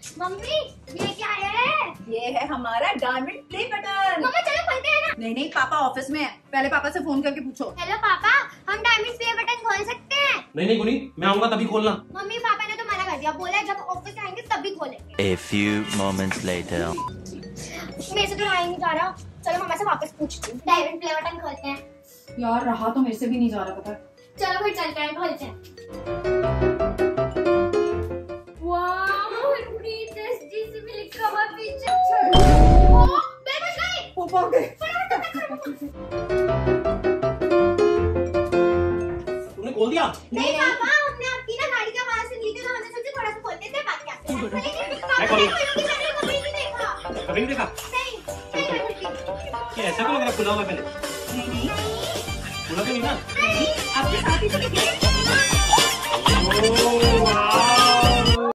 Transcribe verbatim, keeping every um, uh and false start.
Mummy ये क्या है? ये है हमारा डायमंड प्ले बटन। मम्मी चलो खोलते हैं ना। नहीं नहीं, पापा ऑफिस में है, पहले पापा से फोन करके पूछो। हेलो पापा, हम डायमंड प्ले बटन खोल सकते हैं? नहीं नहीं गुनी, मैं आऊंगा तभी खोलना। मम्मी पापा ने तो मना कर दिया, बोला जब ऑफिस आएंगे तभी खोलेंगे। A few moments later. मेरे से तो रहा ही नहीं जा रहा, चलो मम्मा से वापस पूछती हूँ। डायमंड प्ले बटन खोलते हैं। यार रहा तो मेरे से भी नहीं जा रहा, पता। चलो फिर चलते हैं, खोलते हैं। Wow, read this G C B लिखा हुआ पीछे। ओ, मैं बच गई। पापा आ गए। तुमने खोल दिया? नहीं पापा, हमने आपकी ना गाड़ी का आवाज सुन ली थी तो हमने सोचा थोड़ा सा खोल देते हैं, बाकी आते हैं। लेकिन पापा ने खोलोगी, मैंने कभी नहीं देखा। कभी नहीं देखा? नहीं, नहीं मैं खुलती। ये ऐसा क्यों लग रहा है खुला हुआ है पहले? नहीं नहीं खुला तो नहीं ना? नहीं, आपके साथ ही तो निकले। ओह